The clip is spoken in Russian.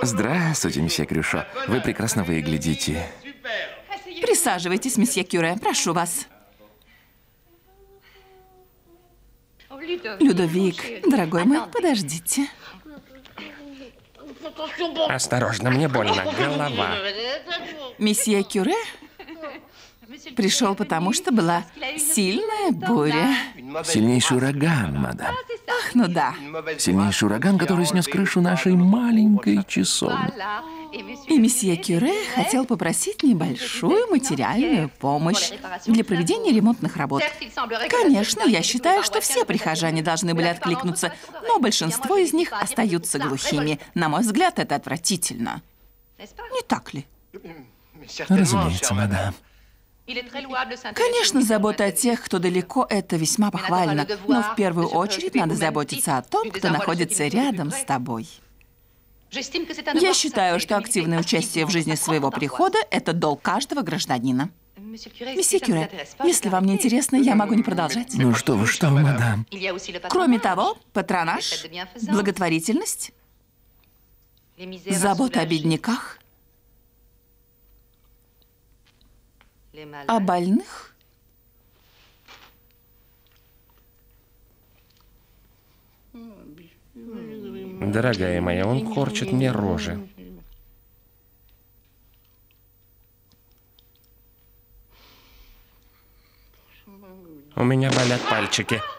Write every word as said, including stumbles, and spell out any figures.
Здравствуйте, месье Крюшо. Вы прекрасно выглядите. Присаживайтесь, месье Кюре, прошу вас. Людовик, дорогой мой, подождите. Осторожно, мне больно. Голова. Месье Кюре пришел потому, что была сильная буря. Сильнейший ураган, мадам. Ах, ну да. Сильнейший ураган, который снес крышу нашей маленькой часовни. И месье Кюре хотел попросить небольшую материальную помощь для проведения ремонтных работ. Конечно, я считаю, что все прихожане должны были откликнуться, но большинство из них остаются глухими. На мой взгляд, это отвратительно. Не так ли? Разумеется, мадам. Конечно, забота о тех, кто далеко, это весьма похвально, но в первую очередь надо заботиться о том, кто находится рядом с тобой. Я считаю, что активное участие в жизни своего прихода – это долг каждого гражданина. Месье Кюре, если вам не интересно, я могу не продолжать. Ну что вы, что вы, мадам? Кроме того, патронаж, благотворительность, забота о бедняках, о больных. Дорогая моя, он корчит мне рожи. У меня болят пальчики.